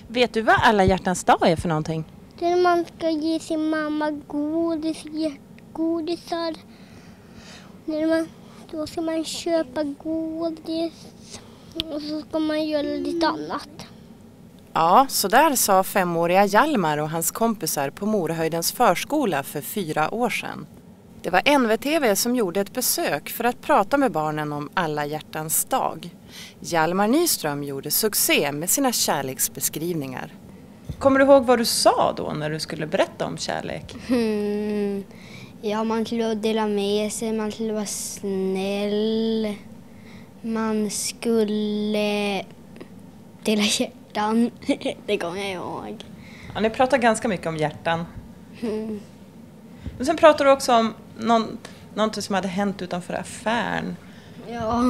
Vet du vad alla hjärtans dag är för någonting? Där man ska ge sin mamma godisar. Då ska man köpa godis och så ska man göra lite annat. Ja, så där sa 5-åriga Hjalmar och hans kompisar på Morahöjdens förskola för 4 år sedan. Det var NVTV som gjorde ett besök för att prata med barnen om alla hjärtans dag. Hjalmar Nyström gjorde succé med sina kärleksbeskrivningar. Kommer du ihåg vad du sa då när du skulle berätta om kärlek? Ja, man skulle dela med sig, man skulle vara snäll. Man skulle dela hjärtan. Det kommer jag ihåg. Ja, ni pratar ganska mycket om hjärtan. Men sen pratar du också om någonting som hade hänt utanför affären. Ja,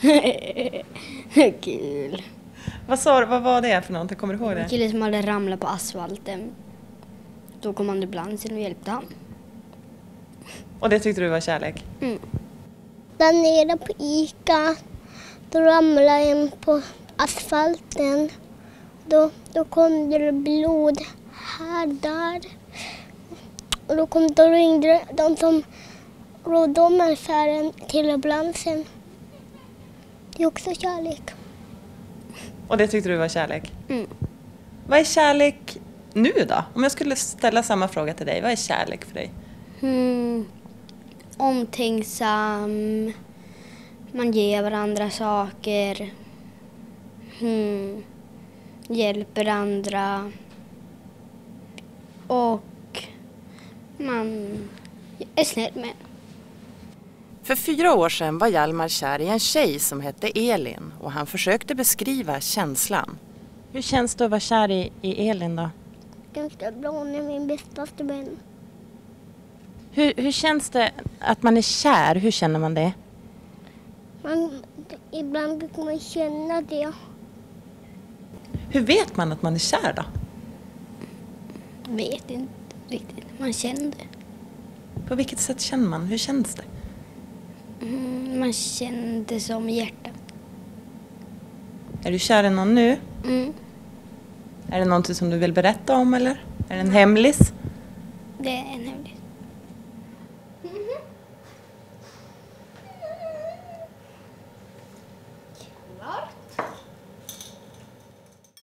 kul. Vad var det för någonting? Kommer du ihåg det? En kille som hade ramlat på asfalten. Då kom ambulansen och hjälpte han. Och det tyckte du var kärlek? Där nere på Ica, då ramlade en på asfalten. Då kom det blod här, där. Och då ringde de som rådde om affären till ambulansen. Det är också kärlek. Och det tyckte du var kärlek? Vad är kärlek nu då? Om jag skulle ställa samma fråga till dig, vad är kärlek för dig? Omtänksam. Man ger varandra saker. Hjälper andra. Och man är snäll med. För 4 år sedan var Hjalmar kär i en tjej som hette Elin och han försökte beskriva känslan. Hur känns det att vara kär i Elin då? Ganska bra, hon är min bästaste vän. Hur känns det att man är kär? Hur känner man det? Ibland kan man känna det. Hur vet man att man är kär då? Vet inte riktigt. Man kände. På vilket sätt känner man? Hur känns det? Man kände som hjärta. Är du kär i någon nu? Är det någonting som du vill berätta om eller? Är det en hemlis? Det är en hemlis.